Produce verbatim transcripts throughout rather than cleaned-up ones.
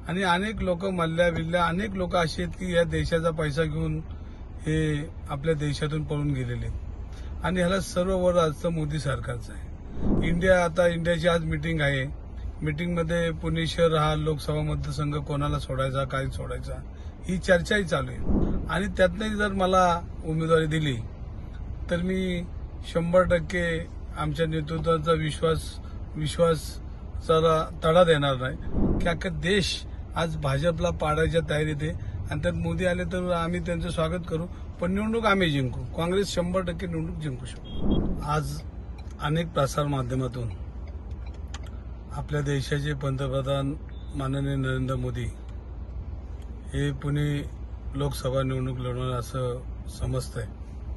आणि अनेक लोक मल्ल्या बिल्ल्या अनेक लोक असे आहेत की या देशाचा पैसा घेऊन हे आपल्या देशातून पळून गेलेले आणि ह्याला सर्व वर असतं मोदी सरकारचं आहे। इंडिया आता इंडियाची आज मीटिंग आहे। मीटिंगमध्ये पुणे शहर हा लोकसभा मतदारसंघ कोणाला सोडायचा काय सोडायचा ही चर्चाही चालू आहे आणि त्यातनंही जर मला उमेदवारी दिली तर मी शंभर टक्के आमच्या नेतृत्वाचा विश्वास विश्वासाला तडा देणार नाही की अख्खा देश आज भाजपला पाडायच्या तयारीत आहे आणि त्यात मोदी आले तर आम्ही त्यांचं स्वागत करू, पण निवडणूक आम्ही जिंकू। काँग्रेस शंभर टक्के निवडणूक जिंकू शकतो। आज अनेक प्रसार माध्यमातून आपल्या देशाचे पंतप्रधान माननीय नरेंद्र मोदी हे पुणे लोकसभा निवडणूक लढवणार असं समजतंय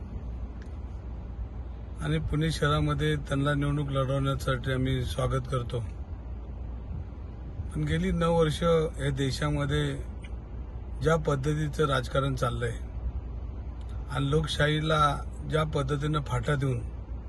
आणि पुणे शहरामध्ये त्यांना निवडणूक लढवण्यासाठी आम्ही स्वागत करतो। पण गेली नऊ वर्ष या देशामध्ये ज्या पद्धतीचं राजकारण चाललंय आणि लोकशाहीला ज्या पद्धतीनं फाटा देऊन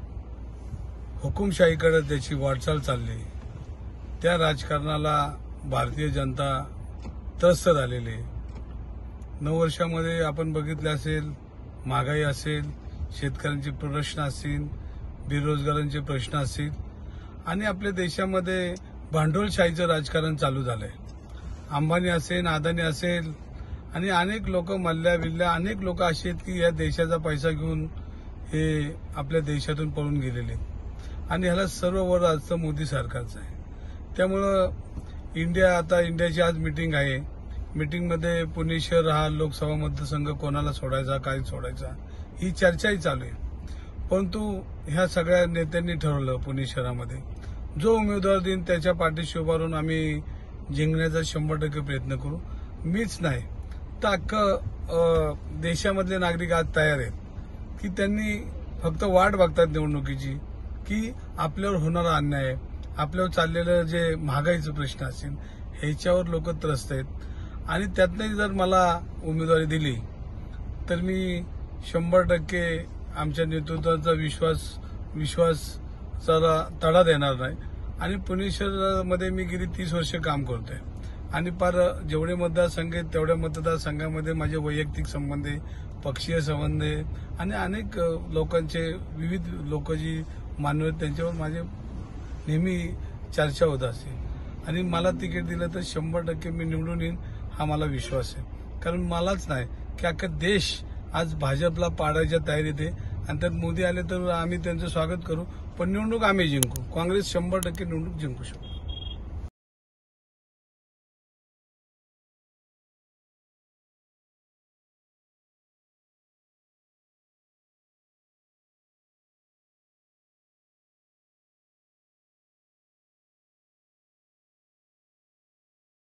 हुकुमशाहीकडे त्याची वाटचाल चालली, त्या राजकारणाला भारतीय जनता त्रस्त झालेली आहे। नऊ वर्षामध्ये आपण बघितले असेल, महागाई असेल, शेतकऱ्यांचे प्रश्न असतील, बेरोजगारांचे प्रश्न असतील आणि आपल्या देशामध्ये भांडवलशाहीचं राजकारण चालू झालंय। अंबानी असेल, अदानी असेल आणि अनेक लोक मल्ल्या बिल्ल्या अनेक लोक असे आहेत की या देशाचा पैसा घेऊन हे आपल्या देशातून पळून गेलेले आणि ह्याला सर्व वर असतं मोदी सरकारचं आहे। त्यामुळं इंडिया आता इंडियाची आज मीटिंग आहे। मीटिंगमध्ये पुणे शहर हा लोकसभा मतदारसंघ कोणाला सोडायचा काय सोडायचा ही चर्चाही चालू आहे। परंतु ह्या सगळ्या नेत्यांनी ठरवलं पुणे शहरामध्ये जो उमेदवार देईन त्याच्या पाठीशी उभारून आम्ही जिंकण्याचा शंभर टक्के प्रयत्न करू। मीच नाही तर अख्खं देशामधले नागरिक आज तयार आहेत की त्यांनी फक्त वाट बघतात निवडणुकीची की आपल्यावर होणारा अन्याय, आपल्यावर चाललेलं जे महागाईचे प्रश्न असतील ह्याच्यावर लोक त्रस्त आहेत आणि त्यातनंही जर मला उमेदवारी दिली तर मी शंभर टक्के आमच्या नेतृत्वाचा विश्वास विश्वासाला तडा देणार नाही आणि पुणे शहरामध्ये मी गेली तीस वर्ष काम करतोय आणि पार जेवढे मतदारसंघ आहेत तेवढ्या मतदारसंघामध्ये माझे वैयक्तिक संबंध आहे, पक्षीय संबंध आहे आणि अनेक लोकांचे विविध लोक जी मानव आहेत त्यांच्यावर माझे नेहमी चर्चा होत असते आणि मला तिकीट दिलं तर शंभर टक्के मी निवडून येईन हा मला विश्वास आहे। कारण मलाच नाही की अख्खा देश आज भाजपला पाडायच्या तयारीत आहे आणि त्यात मोदी आले तर आम्ही त्यांचं स्वागत करू, पण निवडणूक आम्ही जिंकू। काँग्रेस शंभर टक्के निवडणूक जिंकू शकतो।